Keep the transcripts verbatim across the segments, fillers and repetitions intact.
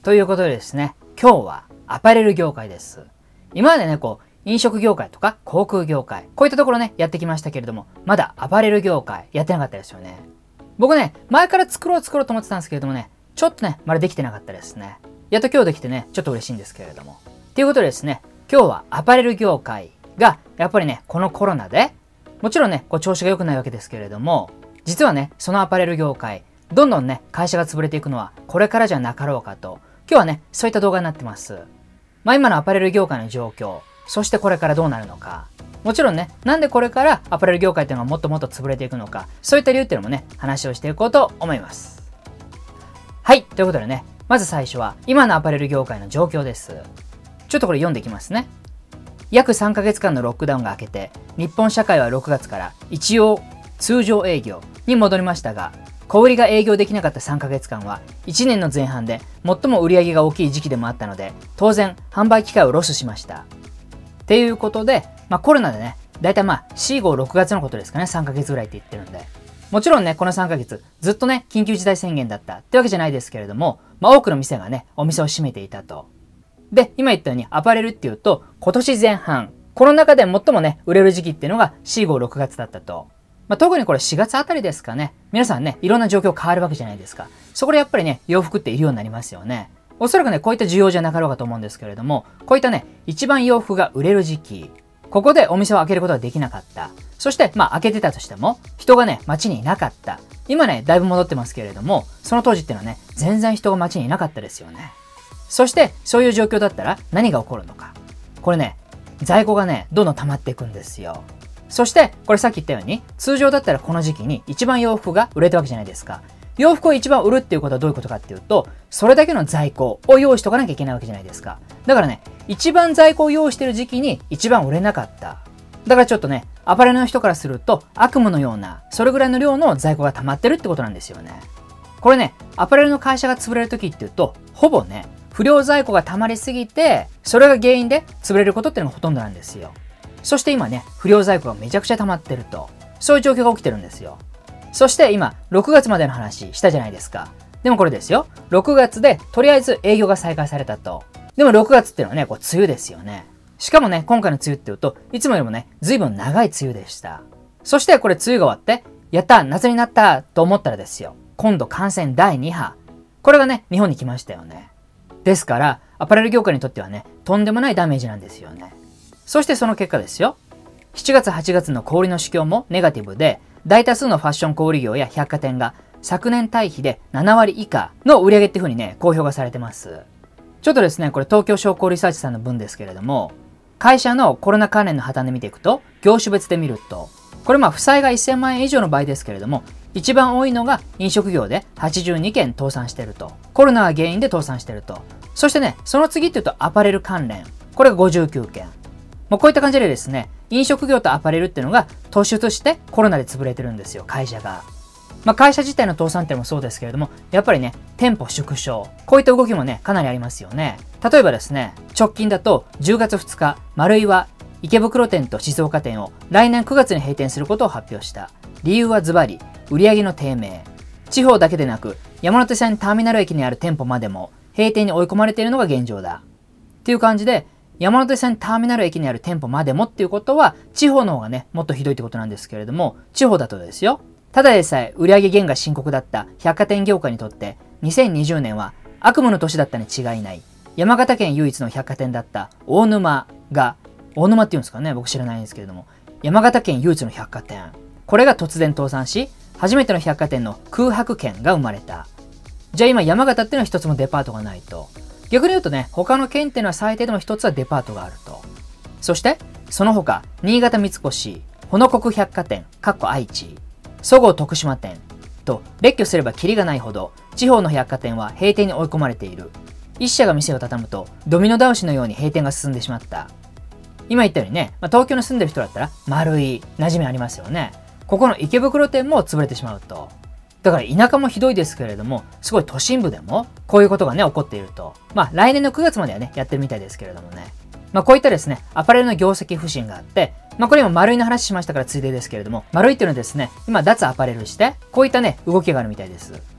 ということでですね、今日はアパレル業界です。今までね、こう、飲食業界とか航空業界、こういったところね、やってきましたけれども、まだアパレル業界やってなかったですよね。僕ね、前から作ろう作ろうと思ってたんですけれどもね、ちょっとね、まだできてなかったですね。やっと今日できてね、ちょっと嬉しいんですけれども。ということでですね、今日はアパレル業界が、やっぱりね、このコロナで、もちろんね、こう調子が良くないわけですけれども、実はね、そのアパレル業界、どんどんね、会社が潰れていくのはこれからじゃなかろうかと、今日はね、そういった動画になってます。まあ今のアパレル業界の状況、そしてこれからどうなるのか、もちろんね、なんでこれからアパレル業界っていうのがもっともっと潰れていくのか、そういった理由っていうのもね、話をしていこうと思います。はい、ということでね、まず最初は今のアパレル業界の状況です。ちょっとこれ読んでいきますね。約さんかげつかんのロックダウンが明けて、日本社会はろくがつから一応通常営業に戻りましたが、小売りが営業できなかったさんかげつかんはいちねんの前半で最も売り上げが大きい時期でもあったので、当然販売機会をロスしました。っていうことで、まあコロナでね、だいたいまあよん、ご、ろくがつのことですかね、さんかげつぐらいって言ってるんで。もちろんね、このさんかげつずっとね、緊急事態宣言だったってわけじゃないですけれども、まあ多くの店がね、お店を閉めていたと。で、今言ったようにアパレルっていうと、今年前半、この中で最もね、売れる時期っていうのがよん、ご、ろくがつだったと。まあ、特にこれしがつあたりですかね。皆さんね、いろんな状況変わるわけじゃないですか。そこでやっぱりね、洋服っているようになりますよね。おそらくね、こういった需要じゃなかろうかと思うんですけれども、こういったね、一番洋服が売れる時期、ここでお店を開けることができなかった。そして、まあ開けてたとしても、人がね、街にいなかった。今ね、だいぶ戻ってますけれども、その当時っていうのはね、全然人が街にいなかったですよね。そして、そういう状況だったら何が起こるのか。これね、在庫がね、どんどん溜まっていくんですよ。そして、これさっき言ったように、通常だったらこの時期に一番洋服が売れたわけじゃないですか。洋服を一番売るっていうことはどういうことかっていうと、それだけの在庫を用意しとかなきゃいけないわけじゃないですか。だからね、一番在庫を用意してる時期に一番売れなかった。だからちょっとね、アパレルの人からすると悪夢のような、それぐらいの量の在庫が溜まってるってことなんですよね。これね、アパレルの会社が潰れる時っていうと、ほぼね、不良在庫が溜まりすぎて、それが原因で潰れることっていうのがほとんどなんですよ。そして今ね、不良在庫がめちゃくちゃ溜まってると。そういう状況が起きてるんですよ。そして今、ろくがつまでの話したじゃないですか。でもこれですよ。ろくがつでとりあえず営業が再開されたと。でもろくがつっていうのはね、こう梅雨ですよね。しかもね、今回の梅雨っていうと、いつもよりもね、随分長い梅雨でした。そしてこれ梅雨が終わって、やった夏になったと思ったらですよ。今度感染だいに波。これがね、日本に来ましたよね。ですから、アパレル業界にとってはね、とんでもないダメージなんですよね。そしてその結果ですよ。しちがつはちがつの小売の市況もネガティブで、大多数のファッション小売業や百貨店が昨年対比でななわり以下の売り上げっていう風にね、公表がされてます。ちょっとですね、これ東京商工リサーチさんの分ですけれども、会社のコロナ関連の破綻で見ていくと、業種別で見ると、これまあ負債がせんまんえん以上の場合ですけれども、一番多いのが飲食業ではちじゅうにけん倒産してると。コロナが原因で倒産してると。そしてね、その次っていうとアパレル関連。これがごじゅうきゅうけん。もうこういった感じでですね、飲食業とアパレルっていうのが突出してコロナで潰れてるんですよ、会社が。まあ会社自体の倒産っていうのもそうですけれども、やっぱりね、店舗縮小。こういった動きもね、かなりありますよね。例えばですね、直近だとじゅうがつふつか、丸井は池袋店と静岡店を来年くがつに閉店することを発表した。理由はズバリ、売上の低迷。地方だけでなく、山手線ターミナル駅にある店舗までも閉店に追い込まれているのが現状だ。っていう感じで、山手線ターミナル駅にある店舗までもっていうことは、地方の方がね、もっとひどいってことなんですけれども、地方だとですよ。ただでさえ売上減が深刻だった百貨店業界にとって、にせんにじゅうねんは悪夢の年だったに違いない。山形県唯一の百貨店だった大沼が、大沼って言うんですかね、僕知らないんですけれども、山形県唯一の百貨店。これが突然倒産し、初めての百貨店の空白圏が生まれた。じゃあ今山形っていうのは一つもデパートがないと。逆に言うとね、他の県っていうのは最低でも一つはデパートがあると。そして、その他、新潟三越、ほのこく百貨店、かっこ愛知、そごう徳島店と、列挙すればキリがないほど、地方の百貨店は閉店に追い込まれている。一社が店を畳むと、ドミノ倒しのように閉店が進んでしまった。今言ったようにね、まあ、東京に住んでる人だったら、丸い、馴染みありますよね。ここの池袋店も潰れてしまうと。だから田舎もひどいですけれども、すごい都心部でもこういうことがね、起こっていると。まあ来年のくがつまではね、やってるみたいですけれどもね。まあこういったですね、アパレルの業績不振があって、まあこれ今丸いの話しましたからついでですけれども、丸いっていうのはですね、今脱アパレルして、こういったね、動きがあるみたいです。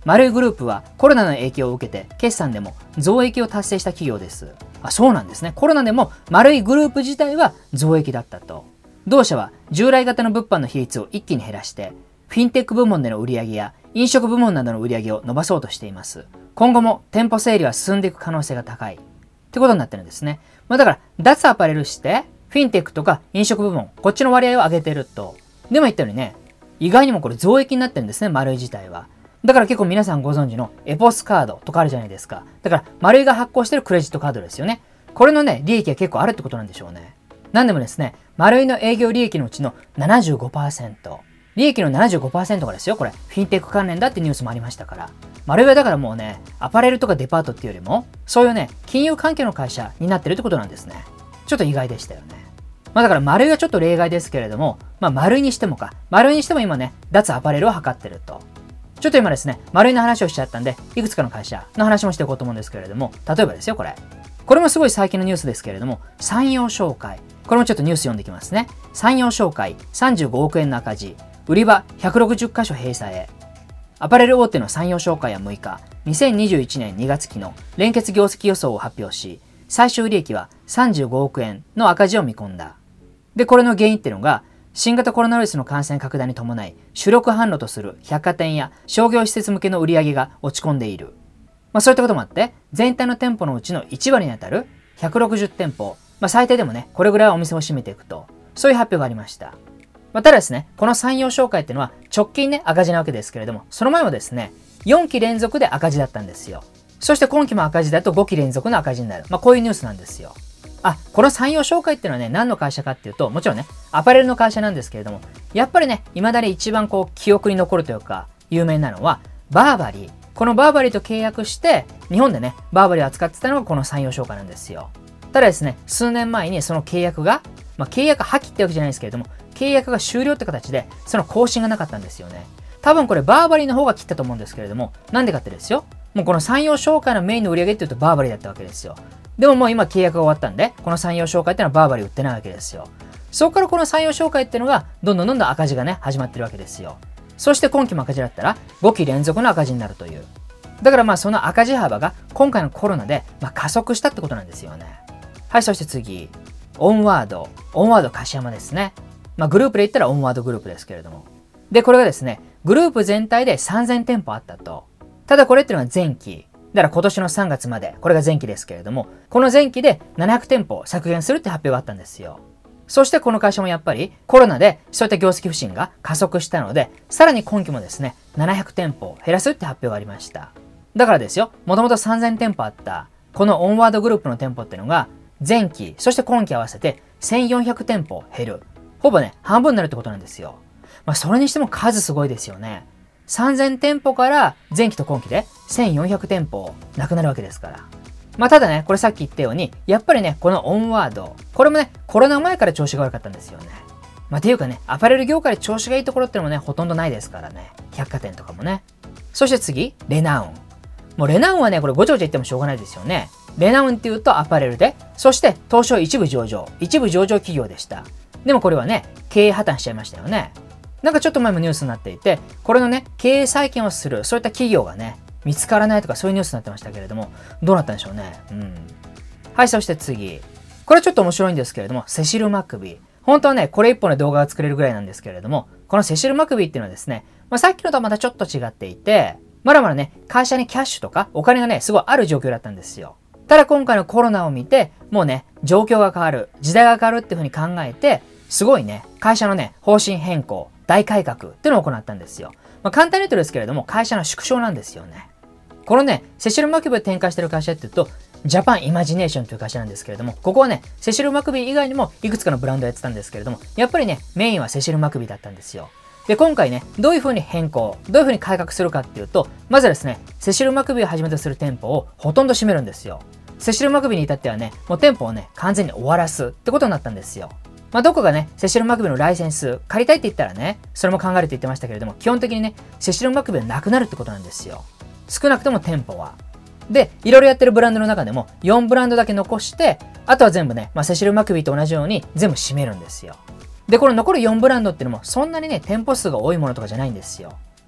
丸いグループはコロナの影響を受けて決算でも増益を達成した企業です。あ、そうなんですね。コロナでも丸いグループ自体は増益だったと。同社は従来型の物販の比率を一気に減らして、フィンテック部門での売り上げや飲食部門などの売り上げを伸ばそうとしています。今後も店舗整理は進んでいく可能性が高いってことになってるんですね。まあだから脱アパレルしてフィンテックとか飲食部門、こっちの割合を上げてると。でも言ったようにね、意外にもこれ増益になってるんですね、丸い自体は。だから結構皆さんご存知のエポスカードとかあるじゃないですか。だから丸いが発行してるクレジットカードですよね。これのね、利益が結構あるってことなんでしょうね。なんでもですね、丸いの営業利益のうちの ななじゅうごパーセント。利益の ななじゅうごパーセント がですよ、これ、フィンテック関連だってニュースもありましたから。丸いはだからもうね、アパレルとかデパートっていうよりも、そういうね、金融関係の会社になってるってことなんですね。ちょっと意外でしたよね。まあだから丸いはちょっと例外ですけれども、まあ丸いにしてもか、丸いにしても今ね、脱アパレルを図ってると。ちょっと今ですね、丸いの話をしちゃったんで、いくつかの会社の話もしていこうと思うんですけれども、例えばですよ、これ。これもすごい最近のニュースですけれども、三陽商会。これもちょっとニュース読んできますね。三陽商会さんじゅうごおくえんの赤字。売り場ひゃくろくじゅっかしょ閉鎖へ。アパレル大手の三陽商会はむいか、にせんにじゅういちねんにがつ期の連結業績予想を発表し、最終利益はさんじゅうごおくえんの赤字を見込んだ。で、これの原因っていうのが、新型コロナウイルスの感染拡大に伴い、主力販路とする百貨店や商業施設向けの売り上げが落ち込んでいる。まあそういったこともあって、全体の店舗のうちのいちわりにあたるひゃくろくじゅってんぽ、まあ最低でもね、これぐらいはお店を閉めていくと、そういう発表がありました。まあ、ただですね、この三陽商会っていうのは直近ね、赤字なわけですけれども、その前はですね、よんき連続で赤字だったんですよ。そして今期も赤字だとごき連続の赤字になる。まあこういうニュースなんですよ。あ、この三陽商会っていうのはね、何の会社かっていうと、もちろんね、アパレルの会社なんですけれども、やっぱりね、未だに一番こう、記憶に残るというか、有名なのは、バーバリー。このバーバリーと契約して、日本でね、バーバリーを扱ってたのがこの三陽商会なんですよ。ただですね、数年前にその契約が、まあ契約破棄ってわけじゃないですけれども、契約が終了って形で、その更新がなかったんですよね。多分これバーバリーの方が切ったと思うんですけれども、なんでかってですよ。もうこの三陽商会のメインの売り上げっていうとバーバリーだったわけですよ。でももう今契約が終わったんで、この三陽商会っていうのはバーバリー売ってないわけですよ。そこからこの三陽商会っていうのが、どんどんどんどん赤字がね、始まってるわけですよ。そして今期も赤字だったら、ごき連続の赤字になるという。だからまあその赤字幅が今回のコロナでまあ加速したってことなんですよね。はい、そして次。オンワード。オンワード樫山ですね。まあグループで言ったらオンワードグループですけれども。で、これがですね、グループ全体でさんぜんてんぽあったと。ただこれっていうのは前期。だから今年のさんがつまで、これが前期ですけれども、この前期でななひゃくてんぽ削減するって発表があったんですよ。そしてこの会社もやっぱりコロナでそういった業績不振が加速したので、さらに今期もですね、ななひゃくてんぽ減らすって発表がありました。だからですよ、もともとさんぜんてんぽあった、このオンワードグループの店舗っていうのが、前期、そして今期合わせてせんよんひゃくてんぽ減る。ほぼね、半分になるってことなんですよ。まあそれにしても数すごいですよね。さんぜんてんぽから前期と今期でせんよんひゃくてんぽなくなるわけですから。まあただね、これさっき言ったように、やっぱりね、このオンワード、これもね、コロナ前から調子が悪かったんですよね。まあっていうかね、アパレル業界で調子がいいところってのもね、ほとんどないですからね。百貨店とかもね。そして次、レナウン。もうレナウンはね、これごちゃごちゃ言ってもしょうがないですよね。レナウンっていうとアパレルで、そして東証一部上場、一部上場企業でした。でもこれはね、経営破綻しちゃいましたよね。なんかちょっと前もニュースになっていて、これのね、経営再建をする、そういった企業がね、見つからないとかそういうニュースになってましたけれども、どうなったんでしょうね。うん。はい、そして次。これちょっと面白いんですけれども、セシル・マクビー。本当はね、これ一本で動画が作れるぐらいなんですけれども、このセシル・マクビーっていうのはですね、まあ、さっきのとはまたちょっと違っていて、まだまだね、会社にキャッシュとかお金がね、すごいある状況だったんですよ。ただ今回のコロナを見て、もうね、状況が変わる、時代が変わるっていうふうに考えて、すごいね、会社のね、方針変更、大改革っていうのを行ったんですよ。まあ、簡単に言うとですけれども、会社の縮小なんですよね。このね、セシル・マクビーを展開している会社っていうと、ジャパンイマジネーションという会社なんですけれども、ここはね、セシル・マクビー以外にもいくつかのブランドをやってたんですけれども、やっぱりね、メインはセシル・マクビーだったんですよ。で、今回ね、どういう風に変更、どういう風に改革するかっていうと、まずはですね、セシル・マクビーをはじめとする店舗をほとんど占めるんですよ。セシル・マクビーに至ってはね、もう店舗をね、完全に終わらすってことになったんですよ。まあ、どこがね、セシル・マクビーのライセンス借りたいって言ったらね、それも考えるって言ってましたけれども、基本的にね、セシル・マクビーはなくなるってことなんですよ。少なくとも店舗は。で、いろいろやってるブランドの中でもよんブランドだけ残して、あとは全部ね、まあ、セシル・マクビーと同じように全部閉めるんですよ。で、この残るよんブランドっていうのもそんなにね、店舗数が多いものとかじゃないんですよ。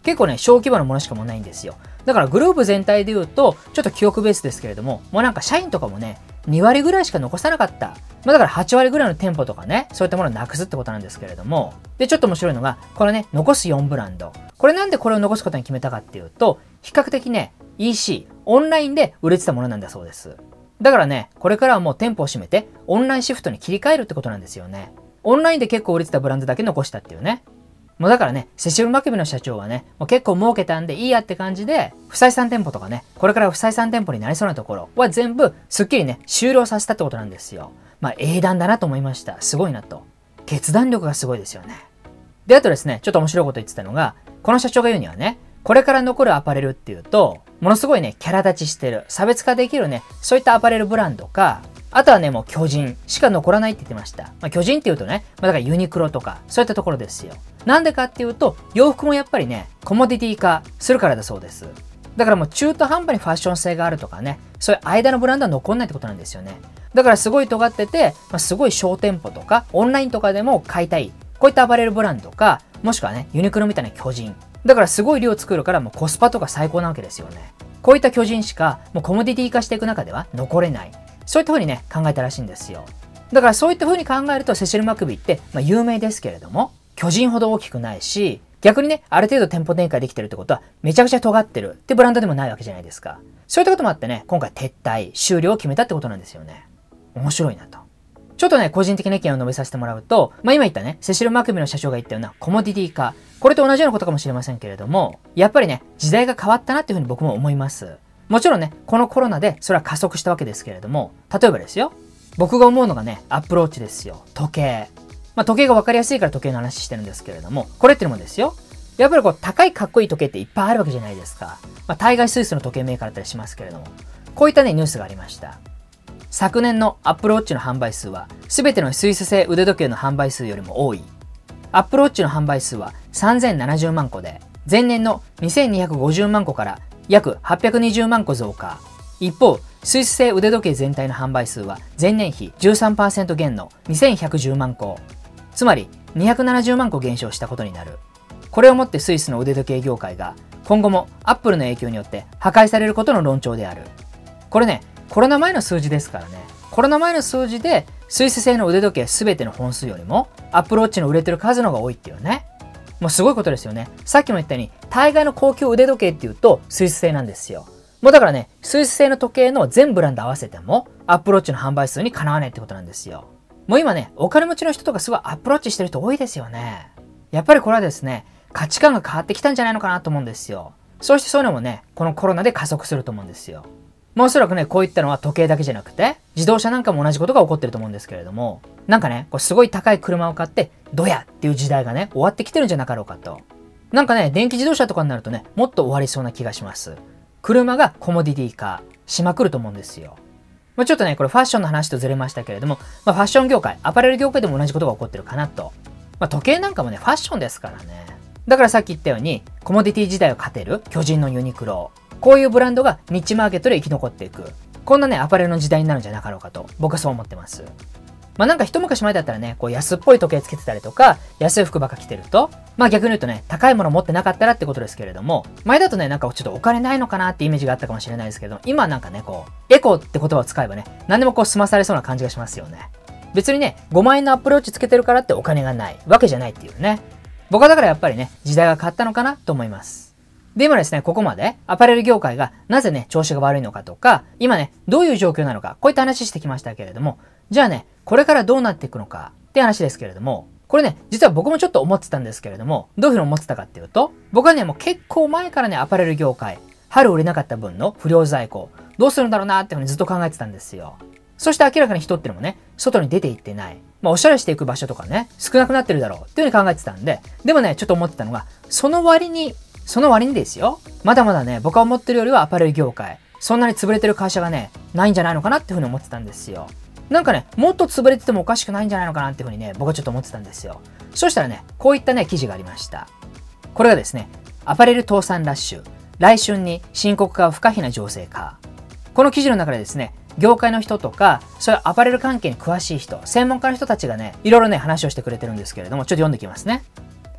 結構ね、小規模なものしかもうないんですよ。だからグループ全体で言うと、ちょっと記憶ベースですけれども、もうなんか社員とかもね、にわりぐらいしか残さなかった。まあだからはちわりぐらいの店舗とかね、そういったものをなくすってことなんですけれども。で、ちょっと面白いのが、これね、残すよんブランド。これなんでこれを残すことに決めたかっていうと、比較的ね、イーシー、オンラインで売れてたものなんだそうです。だからね、これからはもう店舗を閉めて、オンラインシフトに切り替えるってことなんですよね。オンラインで結構売れてたブランドだけ残したっていうね。もうだからね、セシル・マクビの社長はね、もう結構儲けたんでいいやって感じで、不採算店舗とかね、これから不採算店舗になりそうなところは全部すっきりね、終了させたってことなんですよ。まあ英断だなと思いました。すごいなと。決断力がすごいですよね。で、あとですね、ちょっと面白いこと言ってたのが、この社長が言うにはね、これから残るアパレルっていうと、ものすごいね、キャラ立ちしてる、差別化できるね、そういったアパレルブランドか、あとはね、もう巨人しか残らないって言ってました。まあ、巨人っていうとね、まあ、だからユニクロとか、そういったところですよ。なんでかっていうと、洋服もやっぱりね、コモディティ化するからだそうです。だからもう中途半端にファッション性があるとかね、そういう間のブランドは残んないってことなんですよね。だからすごい尖ってて、まあ、すごい小店舗とか、オンラインとかでも買いたい。こういったアパレルブランドか、もしくはね、ユニクロみたいな巨人。だからすごい量作るからもうコスパとか最高なわけですよね。こういった巨人しか、もうコモディティ化していく中では残れない。そういった風にね、考えたらしいんですよ。だからそういった風に考えると、セシル・マクビーって、まあ有名ですけれども、巨人ほど大きくないし、逆にね、ある程度店舗展開できてるってことは、めちゃくちゃ尖ってるってブランドでもないわけじゃないですか。そういったこともあってね、今回撤退、終了を決めたってことなんですよね。面白いなと。ちょっとね、個人的な意見を述べさせてもらうと、まあ今言ったね、セシル・マクビーの社長が言ったようなコモディティ化、これと同じようなことかもしれませんけれども、やっぱりね、時代が変わったなっていうふうに僕も思います。もちろんね、このコロナでそれは加速したわけですけれども、例えばですよ、僕が思うのがね、アップルウォッチですよ。時計。まあ時計が分かりやすいから時計の話してるんですけれども、これっていうのもですよ、やっぱりこう高いかっこいい時計っていっぱいあるわけじゃないですか。まあ大概スイスの時計メーカーだったりしますけれども、こういったね、ニュースがありました。昨年のアップルウォッチの販売数は、すべてのスイス製腕時計の販売数よりも多い。アップルウォッチの販売数はさんぜんななじゅうまんこで、前年のにせんにひゃくごじゅうまんこから約はっぴゃくにじゅうまんこ増加。一方、スイス製腕時計全体の販売数は前年比 じゅうさんパーセント 減のにせんひゃくじゅうまんこ。つまりにひゃくななじゅうまんこ減少したことになる。これをもってスイスの腕時計業界が今後もアップルの影響によって破壊されることの論調である。これね、コロナ前の数字ですからね。コロナ前の数字でスイス製の腕時計全ての本数よりもアップルウォッチの売れてる数の方が多いっていうね。もうすごいことですよね。さっきも言ったように大概の高級腕時計っていうとスイス製なんですよ。もうだからね、スイス製の時計の全ブランド合わせてもアップルウォッチの販売数にかなわないってことなんですよ。もう今ね、お金持ちの人とかすごいアップルウォッチしてる人多いですよね。やっぱりこれはですね、価値観が変わってきたんじゃないのかなと思うんですよ。そしてそういうのもね、このコロナで加速すると思うんですよ。まあおそらくね、こういったのは時計だけじゃなくて、自動車なんかも同じことが起こってると思うんですけれども、なんかね、こうすごい高い車を買って、ドヤっていう時代がね、終わってきてるんじゃなかろうかと。なんかね、電気自動車とかになるとね、もっと終わりそうな気がします。車がコモディティ化しまくると思うんですよ。まあちょっとね、これファッションの話とずれましたけれども、まあファッション業界、アパレル業界でも同じことが起こってるかなと。まあ時計なんかもね、ファッションですからね。だからさっき言ったように、コモディティ時代を勝てる巨人のユニクロ。こういうブランドがニッチマーケットで生き残っていく。こんなね、アパレルの時代になるんじゃなかろうかと、僕はそう思ってます。まあなんか一昔前だったらね、こう安っぽい時計つけてたりとか、安い服ばっか着てると、まあ逆に言うとね、高いもの持ってなかったらってことですけれども、前だとね、なんかちょっとお金ないのかなってイメージがあったかもしれないですけど、今はなんかね、こう、エコって言葉を使えばね、何でもこう済まされそうな感じがしますよね。別にね、ごまんえんのアップルウォッチつけてるからってお金がないわけじゃないっていうね。僕はだからやっぱりね、時代が変わったのかなと思います。で、今ですね、ここまでアパレル業界がなぜね、調子が悪いのかとか、今ね、どういう状況なのか、こういった話してきましたけれども、じゃあね、これからどうなっていくのかって話ですけれども、これね、実は僕もちょっと思ってたんですけれども、どういうふうに思ってたかっていうと、僕はね、もう結構前からね、アパレル業界、春売れなかった分の不良在庫、どうするんだろうなっていうふうにずっと考えてたんですよ。そして明らかに人ってのもね、外に出て行ってない。まあ、おしゃれしていく場所とかね、少なくなってるだろうっていうふうに考えてたんで、でもね、ちょっと思ってたのが、その割に、その割にですよ、まだまだね、僕は思ってるよりはアパレル業界、そんなに潰れてる会社がね、ないんじゃないのかなっていうふうに思ってたんですよ。なんかね、もっと潰れててもおかしくないんじゃないのかなっていうふうにね、僕はちょっと思ってたんですよ。そしたらね、こういったね、記事がありました。これがですね、アパレル倒産ラッシュ、来春に深刻化不可避な情勢か。この記事の中でですね、業界の人とか、そういうアパレル関係に詳しい人、専門家の人たちがね、いろいろね、話をしてくれてるんですけれども、ちょっと読んできますね。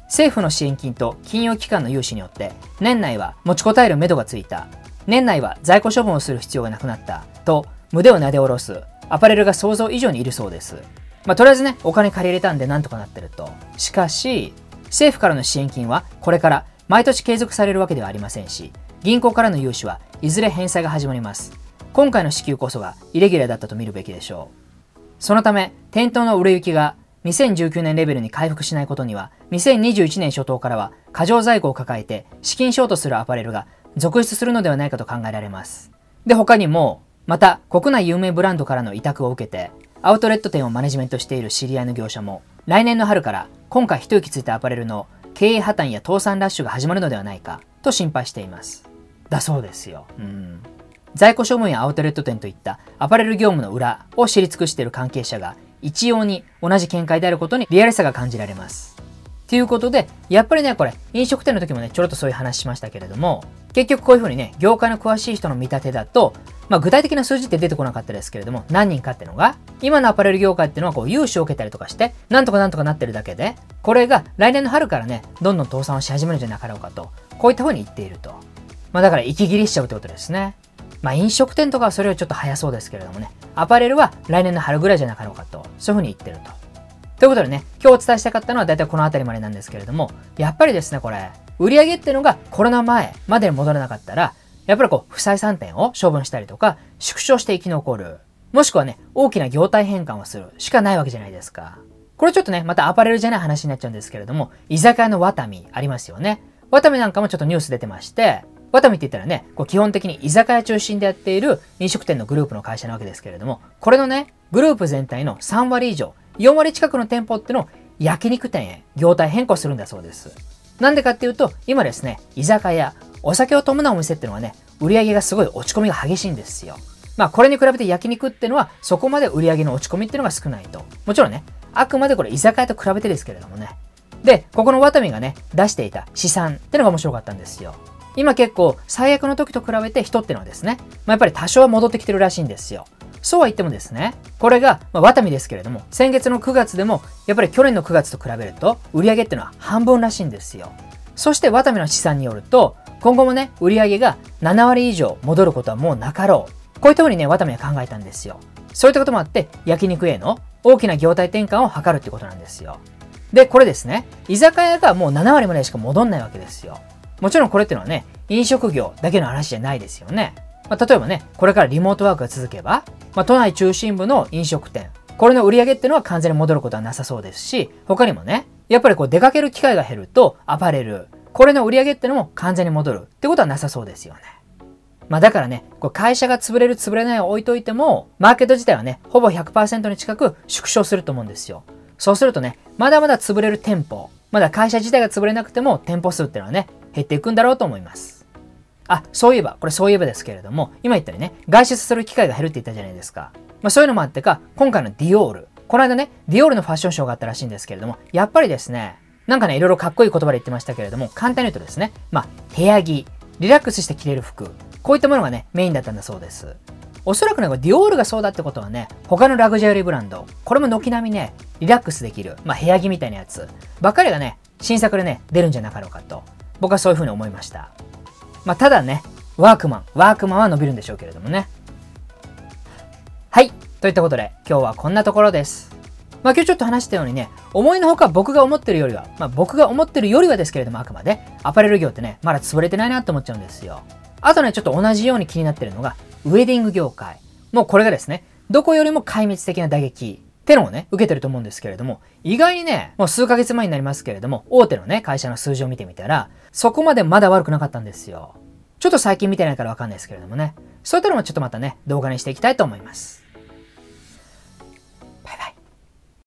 政府の支援金と金融機関の融資によって年内は持ちこたえる目処がついた、年内は在庫処分をする必要がなくなったと胸をなで下ろすアパレルが想像以上にいるそうです。まあとりあえずね、お金借り入れたんでなんとかなってると。しかし政府からの支援金はこれから毎年継続されるわけではありませんし、銀行からの融資はいずれ返済が始まります。今回の支給こそがイレギュラーだったと見るべきでしょう。そのため店頭の売れ行きがにせんじゅうきゅうねんレベルに回復しないことには、にせんにじゅういちねん初頭からは過剰在庫を抱えて資金ショートするアパレルが続出するのではないかと考えられます。で、他にもまた国内有名ブランドからの委託を受けてアウトレット店をマネジメントしている知り合いの業者も、来年の春から今回一息ついたアパレルの経営破綻や倒産ラッシュが始まるのではないかと心配しています。だそうですよ。うん。在庫処分やアウトレット店といったアパレル業務の裏を知り尽くしている関係者が一様に同じ見解であることにリアルさが感じられます。ということで、やっぱりね、これ、飲食店の時もね、ちょろっとそういう話しましたけれども、結局こういうふうにね、業界の詳しい人の見立てだと、まあ具体的な数字って出てこなかったですけれども、何人かっていうのが、今のアパレル業界っていうのはこう融資を受けたりとかして、なんとかなんとかなってるだけで、これが来年の春からね、どんどん倒産をし始めるんじゃなかろうかと、こういったふうに言っていると。まあだから息切れしちゃうってことですね。まあ飲食店とかはそれはちょっと早そうですけれどもね、アパレルは来年の春ぐらいじゃなかろうかと、そういうふうに言ってると。ということでね、今日お伝えしたかったのは大体この辺りまでなんですけれども、やっぱりですね、これ、売上っていうのがコロナ前までに戻らなかったら、やっぱりこう、不採算店を処分したりとか、縮小して生き残る。もしくはね、大きな業態変換をするしかないわけじゃないですか。これちょっとね、またアパレルじゃない話になっちゃうんですけれども、居酒屋のワタミありますよね。ワタミなんかもちょっとニュース出てまして、ワタミって言ったらね、こう基本的に居酒屋中心でやっている飲食店のグループの会社なわけですけれども、これのね、グループ全体のさんわり以上、よんわり近くの店舗ってのを焼肉店へ業態変更するんだそうです。なんでかっていうと、今ですね、居酒屋、お酒を伴うお店ってのはね、売り上げがすごい落ち込みが激しいんですよ。まあこれに比べて焼肉ってのはそこまで売り上げの落ち込みってのが少ないと。もちろんね、あくまでこれ居酒屋と比べてですけれどもね。で、ここのワタミがね、出していた試算ってのが面白かったんですよ。今結構最悪の時と比べて人ってのはですね、まあ、やっぱり多少は戻ってきてるらしいんですよ。そうは言ってもですね、これが、まあ、ワタミですけれども、先月のくがつでも、やっぱり去年のくがつと比べると、売上っていうのは半分らしいんですよ。そしてワタミの試算によると、今後もね、売上がななわり以上戻ることはもうなかろう。こういったふうにね、ワタミは考えたんですよ。そういったこともあって、焼肉への大きな業態転換を図るってことなんですよ。で、これですね、居酒屋がもうななわりまでしか戻んないわけですよ。もちろんこれっていうのはね、飲食業だけの話じゃないですよね。まあ、例えばね、これからリモートワークが続けば、まあ、都内中心部の飲食店、これの売り上げっていうのは完全に戻ることはなさそうですし、他にもね、やっぱりこう出かける機会が減るとアパレル、これの売り上げっていうのも完全に戻るってことはなさそうですよね。まあだからね、こう会社が潰れる潰れないを置いといても、マーケット自体はね、ほぼ ひゃくパーセント に近く縮小すると思うんですよ。そうするとね、まだまだ潰れる店舗、まだ会社自体が潰れなくても店舗数っていうのはね、減っていくんだろうと思います。あ、そういえば、これそういえばですけれども、今言ったようにね、外出する機会が減るって言ったじゃないですか。まあそういうのもあってか、今回のディオール。この間ね、ディオールのファッションショーがあったらしいんですけれども、やっぱりですね、なんかね、いろいろかっこいい言葉で言ってましたけれども、簡単に言うとですね、まあ、部屋着、リラックスして着れる服、こういったものがね、メインだったんだそうです。おそらくね、これディオールがそうだってことはね、他のラグジュアリーブランド、これも軒並みね、リラックスできる、まあ部屋着みたいなやつ、ばっかりがね、新作でね、出るんじゃなかろうかと、僕はそういうふうに思いました。まあただね、ワークマン、ワークマンは伸びるんでしょうけれどもね。はい。といったことで、今日はこんなところです。まあ今日ちょっと話したようにね、思いのほか僕が思ってるよりは、まあ僕が思ってるよりはですけれども、あくまで、アパレル業ってね、まだ潰れてないなって思っちゃうんですよ。あとね、ちょっと同じように気になってるのが、ウェディング業界。もうこれがですね、どこよりも壊滅的な打撃ってのをね、受けてると思うんですけれども、意外にね、もう数ヶ月前になりますけれども、大手のね、会社の数字を見てみたら、そこまでまだ悪くなかったんですよ。ちょっと最近見てないからわかんないですけれどもね、そういったのもちょっとまたね、動画にしていきたいと思います。